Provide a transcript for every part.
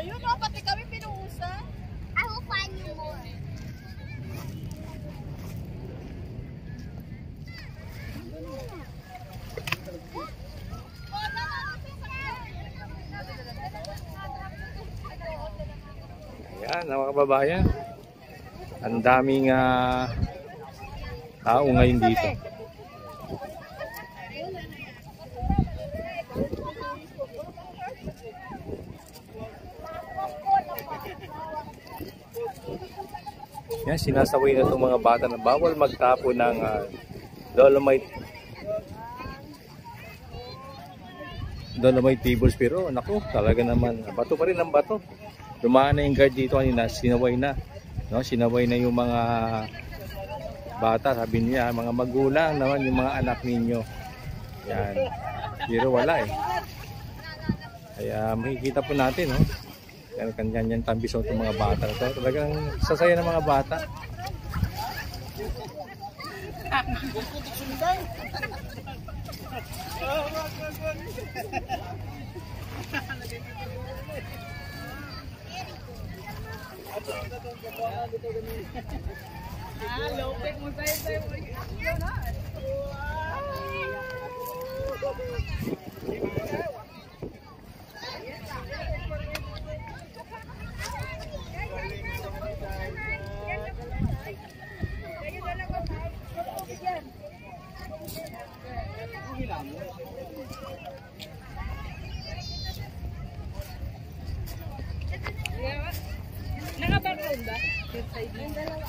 Ayun o, pati kami pinuusan. I will find you more. Ayan, mga kababayan. Ang daming tao ngayon dito. Yan, sinasaway na itong mga bata na bawal magtapo ng Dolomite tables, pero naku, talaga naman bato pa rin ang bato. Dumaan na yung guard dito kanina, sinaway na, no? Sinaway na yung mga bata, sabi niya, mga magulang naman, yung mga anak ninyo. Yan, pero wala eh. Kaya makikita po natin, no? Yan, kanyan tambison itong mga bata na ito. Talagang sasaya ng mga bata. Lopek mo tayo. Naka-background ba? Yung side yung dalawa.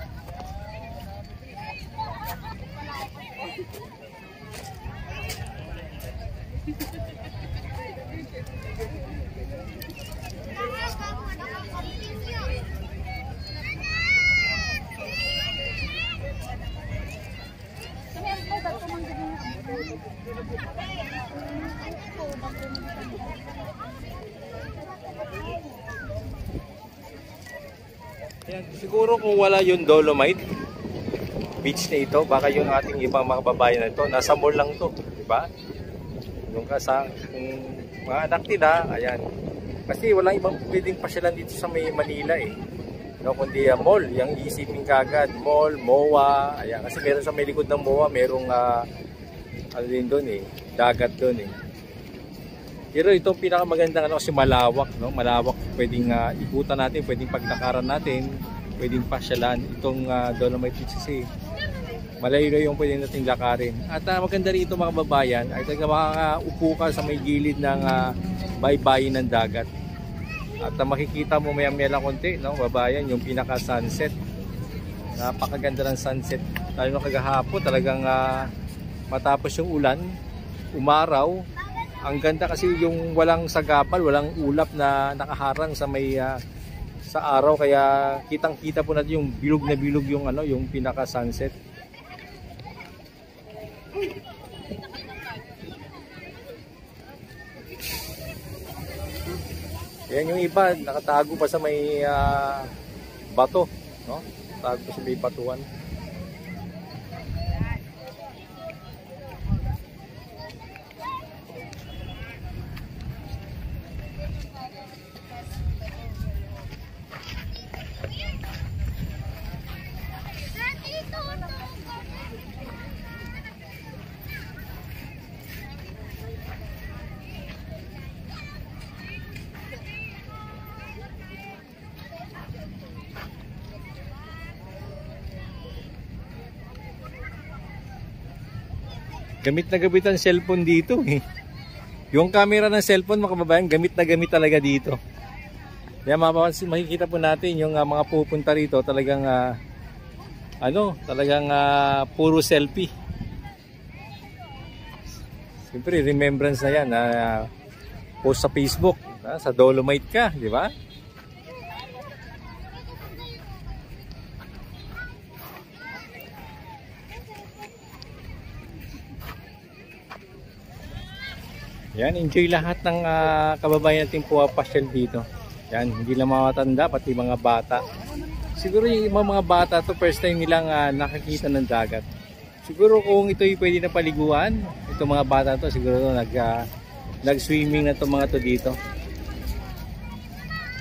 Ayan, siguro kung wala yung Dolomite beach na ito, baka yung ating ibang mga babayan na ito, nasa mall lang to, di ba? Yung mga anak nila, ayan. Kasi walang ibang pwedeng pasyalan dito sa may Manila eh. No, kundi mall, yung isipin kagad, mall, MOA, ayan. Kasi meron sa may likod ng MOA, merong ano din doon eh, dagat doon eh. Pero itong pinakamagandang ano kasi malawak, no? Malawak, pwedeng ikutan natin, pwedeng paglakaran natin, pwedeng pasyalan itong Dolomite Beach kasi malayo yung pwedeng natin lakarin. At maganda rin ito mga babayan, ay talaga makakaupo ka sa may gilid ng baybayin ng dagat. At makikita mo maya-maya lang konti, no, babayan, yung pinaka-sunset. Napakaganda ng sunset. Lalo na kagahapon, talagang matapos yung ulan, umaraw. Ang ganda kasi yung walang sagapal, walang ulap na nakaharang sa may sa araw, kaya kitang-kita po natin yung bilog na bilog yung ano, yung pinaka-sunset. Yan yung iba, nakatago pa sa may bato, no? Tago pa sa may batuan. Gamit na gamit ang cellphone dito eh. Yung camera ng cellphone mga kababayan, gamit na gamit talaga dito. Kaya makikita po natin yung mga pupunta rito talagang talagang puro selfie. Siyempre remembrance na yan, post sa Facebook, sa Dolomite ka, di ba? Yan, enjoy lahat ng kababayan natin pumapasyal dito. Yan, hindi lang mga matanda, pati mga bata. Siguro yung mga bata to first time nilang nakakita ng dagat. Siguro kung ito'y pwede na paliguan, itong mga bata to siguro nag-swimming na itong mga to dito.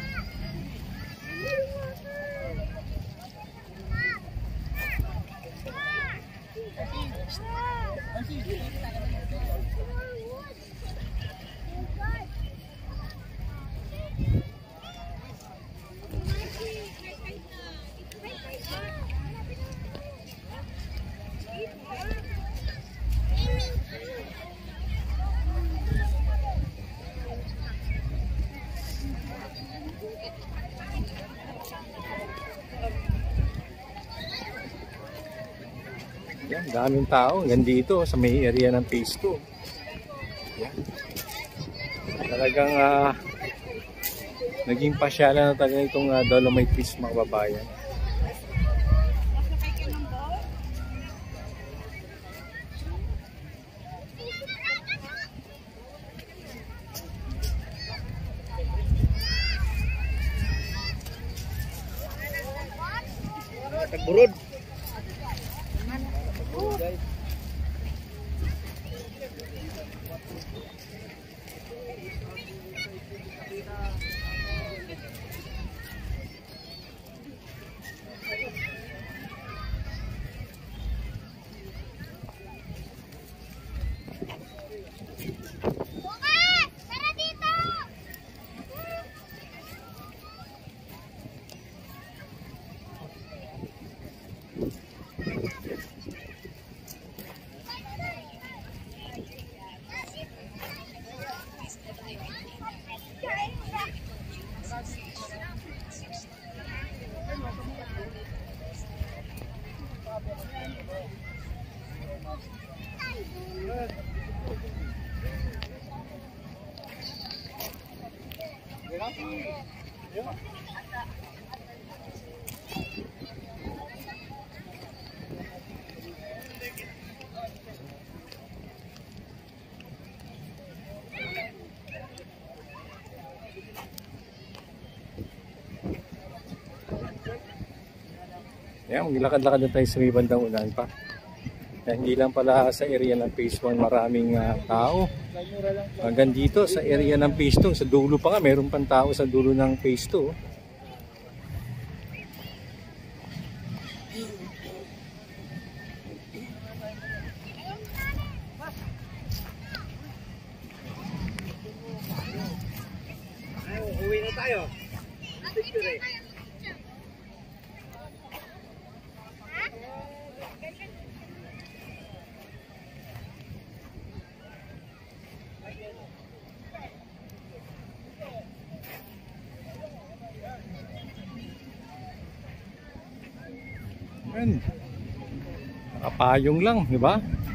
Yan, daming tao. Hanggang dito sa may area ng phase 2. Yan. Talagang naging pasyalan na talaga itong Dolomite Beach mga kababayan. Tagburod. Bukas! Tara dito! Yan, maglakad-lakad na tayo sa may bandang ulan pa. Yan, hindi lang pala sa area ng phase 1 maraming tao. Hanggang dito sa area ng phase 2, sa dulo pa nga, meron pang tao sa dulo ng phase 2. Uwi na tayo. Yan. Nakapayong lang, di ba?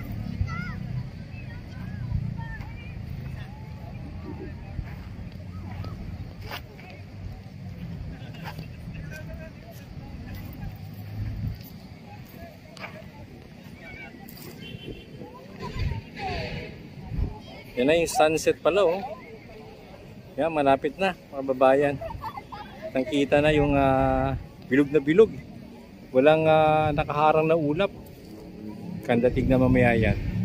Yan na yung sunset pala, oh. Yan, malapit na, mga babayan. Nakita na yung bilog na bilog. Walang nakaharang na ulap. Kanda tignan mamaya yan.